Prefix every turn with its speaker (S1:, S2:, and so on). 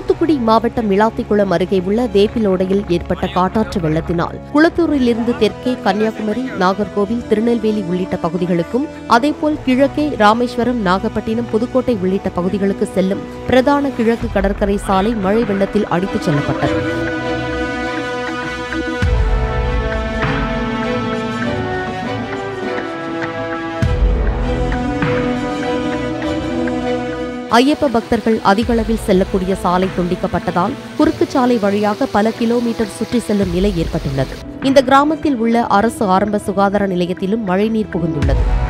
S1: தூத்துக்குடி மாவட்டம் விளாத்திக்குளம் அருகே உள்ள வேப்பிலோடையில் ஏற்பட்ட காட்டாற்று வெள்ளத்தினால் குளத்தூரிலிருந்து தெற்கே கன்னியாகுமரி, நாகர்கோவில், திருநெல்வேலி உள்ளிட்ட பகுதிகளுக்கும், அதேபோல் கிழக்கே ராமேஸ்வரம், நாகப்பட்டினம், புதுக்கோட்டை உள்ளிட்ட பகுதிகளுக்கு செல்லும் பிரதான கிழக்கு கடற்கரை சாலை மழை வெள்ளத்தில் அடித்துச் செல்லப்பட்டது. ஐயப்ப பக்தர்கள் அதிக அளவில் செல்லக்கூடிய சாலை துண்டிக்கப்பட்டதால் குறுக்கு சாலை வழியாக பல கிலோமீட்டர் சுற்றி செல்லும் நிலை ஏற்பட்டுள்ளது. இந்த கிராமத்தில் உள்ள அரசு ஆரம்ப சுகாதார நிலையத்திலும் மழைநீர் புகுந்துள்ளது.